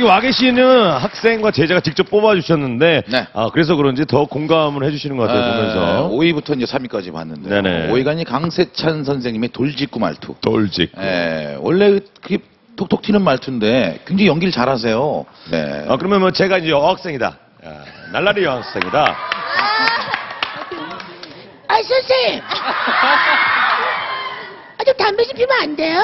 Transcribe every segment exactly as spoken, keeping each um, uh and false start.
와 계시는 학생과 제자가 직접 뽑아주셨는데, 네. 아, 그래서 그런지 더 공감을 해주시는 것 같아요, 에, 보면서. 오 위부터 이제 삼 위까지 봤는데. 네네. 오 위가 이제 강세찬 선생님의 돌직구 말투. 돌직구. 예, 원래 그게 톡톡 튀는 말투인데 굉장히 연기를 잘하세요. 네. 아, 그러면 뭐 제가 이제 여학생이다. 야, 날라리 여학생이다. 아, 선생님. 아, 좀 담배 좀 피면 안 돼요?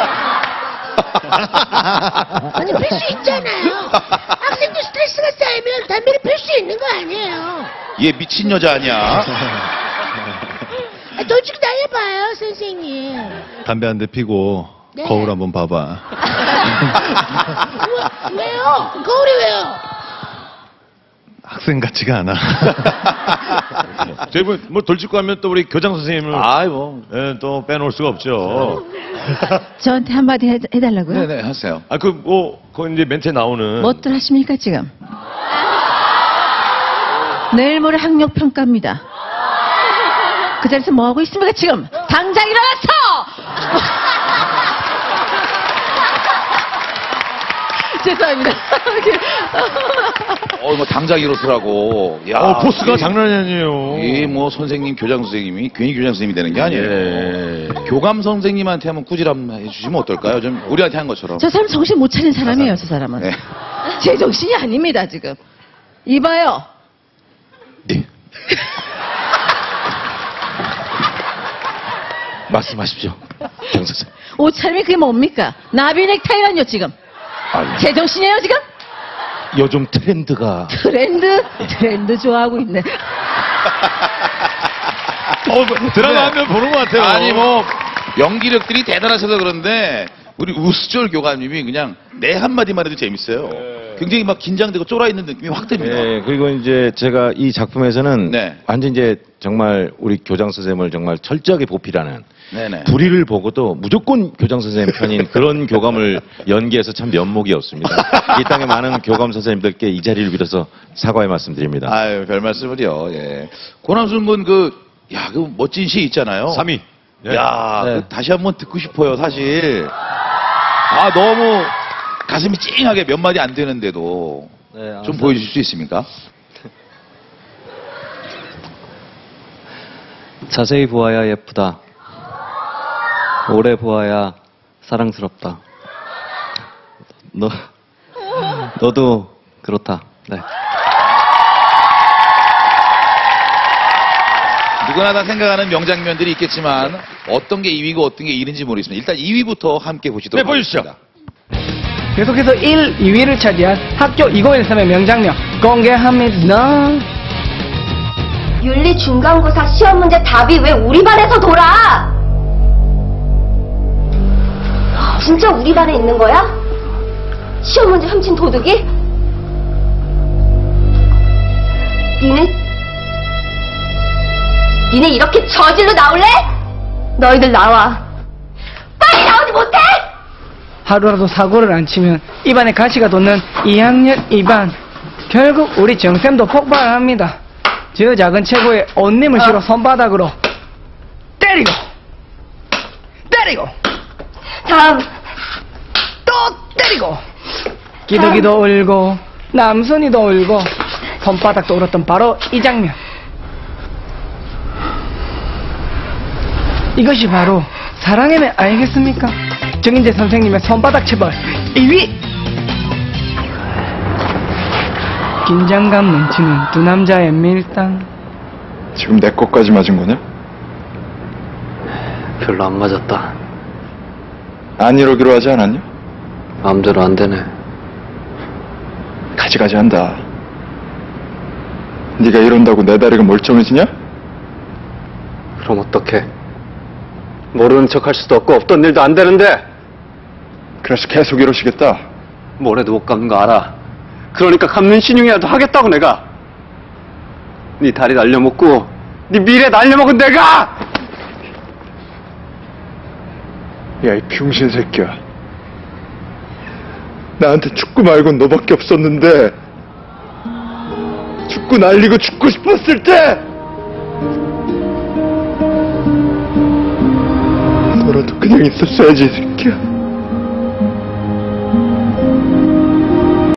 아니, 필 수 있잖아요. 학생도 스트레스가 쌓이면 담배를 필 수 있는 거 아니에요. 얘 미친 여자 아니야? 아, 솔직히 다 해봐요, 선생님. 담배 한 대 피고 네. 거울 한번 봐봐. 왜, 왜요? 거울이 왜요? 학생 같지가 않아. 저희 뭐, 뭐 돌직구 하면 또 우리 교장 선생님을 아이, 뭐. 예, 또 빼놓을 수가 없죠. 저한테 한마디 해, 해달라고요? 네네, 하세요. 아, 그, 뭐, 그 이제 멘트에 나오는. 뭐들 하십니까 지금? 내일 모레 학력 평가입니다. 그 자리에서 뭐 하고 있습니까 지금? 당장 일어나서! 죄송합니다. 어, 뭐, 당장 일어서라고. 야. 어, 포스가 이게- 장난이 아니에요. 이게 뭐, 선생님, 교장 선생님이 괜히 교장 선생님이 되는 게 아니에요. 예. 교감 선생님한테 한번 꾸지람 해주시면 어떨까요? 좀, 우리한테 한 것처럼. 저 사람 정신 못 차린 사람이에요, 저 사람은. 네. 제 정신이 아닙니다, 지금. 이봐요. 네. 말씀하십시오. 정 선생. 옷차림이 그게 뭡니까? 나비 넥타이라뇨, 지금. 아니, 제 정신이에요, 지금? 요즘 트렌드가. 트렌드? 트렌드 좋아하고 있네. 어, 뭐, 드라마 하면 보는 것 같아요. 아니, 뭐, 연기력들이 대단하셔서 그런데, 우리 우수철 교감님이 그냥 내 한마디만 해도 재밌어요. 굉장히 막 긴장되고 쫄아있는 느낌이 확 듭니다. 네, 그리고 이제 제가 이 작품에서는 네. 완전 이제 정말 우리 교장 선생님을 정말 철저하게 보필하는 네네. 불의를 보고도 무조건 교장 선생님 편인 그런 교감을 연기해서 참 면목이었습니다. 이 땅의 많은 교감 선생님들께 이 자리를 빌어서 사과의 말씀드립니다. 아유, 별 말씀을요. 예. 고남순 군 그, 야, 그 멋진 시 있잖아요. 삼 위. 야, 네. 그 다시 한번 듣고 싶어요, 사실. 아, 너무 가슴이 찡하게 몇 마디 안 되는데도 네, 좀 보여주실 수 있습니까? 자세히 보아야 예쁘다. 오래 보아야 사랑스럽다. 너, 너도 그렇다. 네. 누구나 다 생각하는 명장면들이 있겠지만 어떤 게 이 위고 어떤 게 일 위인지 모르겠습니다. 일단 이 위부터 함께 보시도록 네, 보여주시죠. 하겠습니다. 계속해서 일, 이 위를 차지한 학교 이공일삼의 명장면 공개합니다. 윤리 중간고사 시험 문제 답이 왜 우리 반에서 돌아? 진짜 우리 반에 있는 거야? 시험 문제 훔친 도둑이? 니네? 니네 이렇게 저질로 나올래? 너희들 나와. 빨리 나오지 못해? 하루라도 사고를 안 치면 입안에 가시가 돋는 이 학년 이 반. 결국 우리 정쌤도 폭발합니다. 저 작은 체구에 온님을 실어 손바닥으로 때리고 때리고 다음. 또 때리고 기덕이도 울고 남순이도 울고 손바닥도 울었던 바로 이 장면. 이것이 바로 사랑의 매 아니겠습니까? 정인재 선생님의 손바닥 체벌 이 위. 긴장감 넘치는 두 남자의 밀당. 지금 내 것까지 맞은 거냐? 별로 안 맞았다. 안 이러기로 하지 않았냐? 마음대로 안 되네. 가지가지 한다. 네가 이런다고 내 다리가 멀쩡해지냐? 그럼 어떡해? 모르는 척 할 수도 없고 없던 일도 안 되는데 그래서 계속 이러시겠다. 뭐래도 못 갚는 거 알아. 그러니까 갚는 신용이라도 하겠다고 내가. 네 다리 날려먹고 네 미래 날려먹은 내가! 야, 이 병신 새끼야. 나한테 축구 말곤 너밖에 없었는데 축구 날리고 죽고 싶었을 때 너라도 그냥 있었어야지, 이 새끼야.